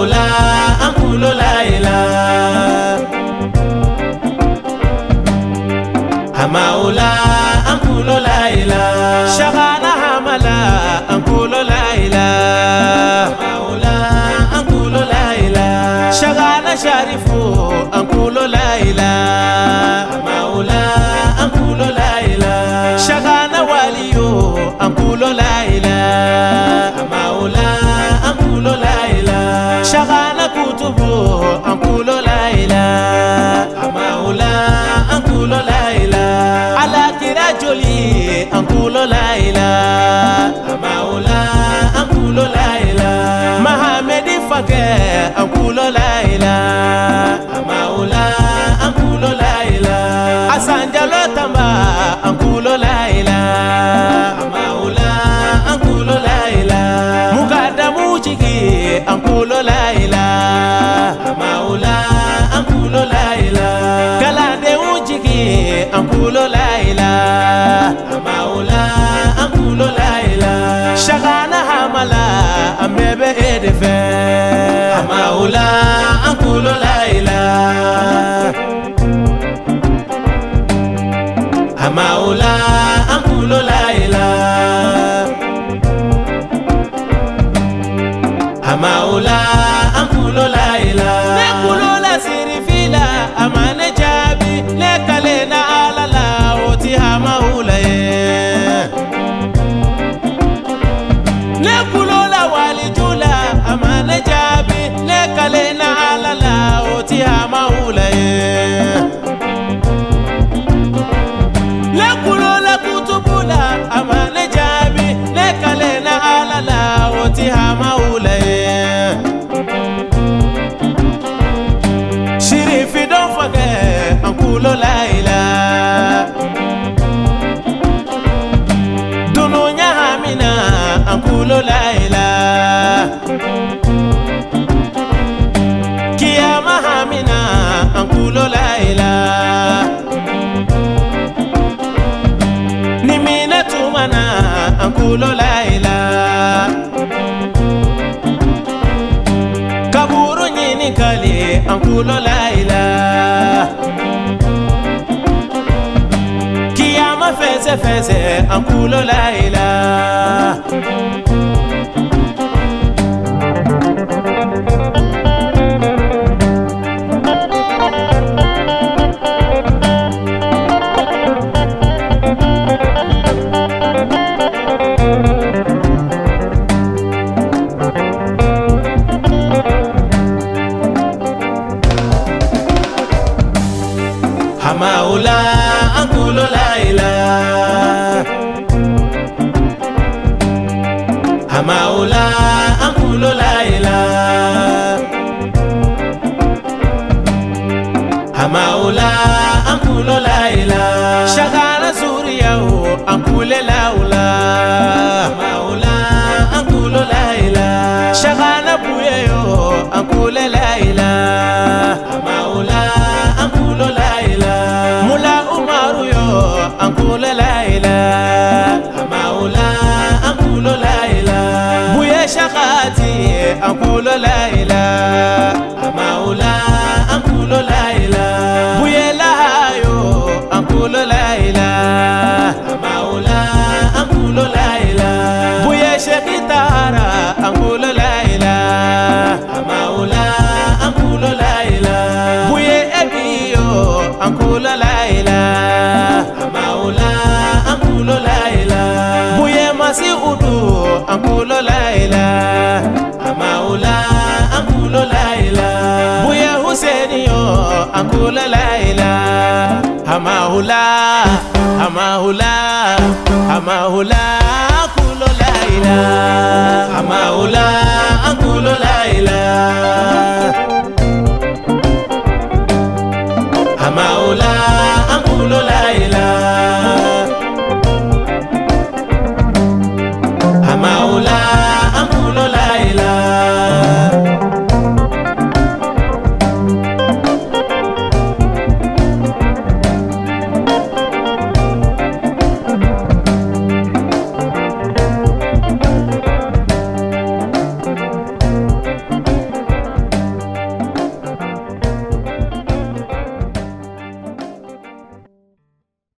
Amaula ankulo laila Amaula ankulo laila Shagana hamala ankulo laila Amaula ankulo laila Shagana sharifu ankulo laila Amaula ankulo laila Shagana waliyo ankulo laila Amaula ankulo laila Shagana kutubu ankulo laila Amaula ankulo laila Ala kirajoli ankulo laila Amaula ankulo laila Mahamedi fake ankulo laila Amaula ankulo laila Asanjalo tamba ankulo laila Amaula ankulo laila Mukadamu chiki ankulo laila Amaula ankulo laila Galande uchiki ankulo laila Amaula ankulo laila Shagana hamala ambebe edefe Amaula ankulo laila Amaula ankulo laila Amaula ankulo laila Nekulo la sirifila amane jabi Lekalena alala oti hamaula Nekulo la walijula amane jabi Lekalena alala oti hamaula Nekulo la kutubula amane jabi Lekalena alala oti hamaula Shirifi don't forget ankulo laila Dununya hamina ankulo laila Kiyama hamina ankulo laila Nimina tumana ankulo laila Kaburu nyini kali ankulo laila Kiyama feze feze ankulo laila Amaula ankulo laila Amaula ankulo laila Amaula ankulo laila Shagana suriya ankule laula Amaula ankulo laila Shagana buyeyo ankule laila Amaula ankulo laila Mula umaru yo ankulo laila Amaula ankulo laila Buye shakati ankulo laila Amaula ankulo laila Buye lahayo ankulo laila Amaula ankulo laila Buye shekitara ankulo laila Amaula ankulo laila Buye ebiyo ankulo laila Amaula ankulo laila Buye masi udu ankulo laila Amaula ankulo laila Buye Huseniyo ankulo laila Amaula Amaula Amaula ankulo laila Amaula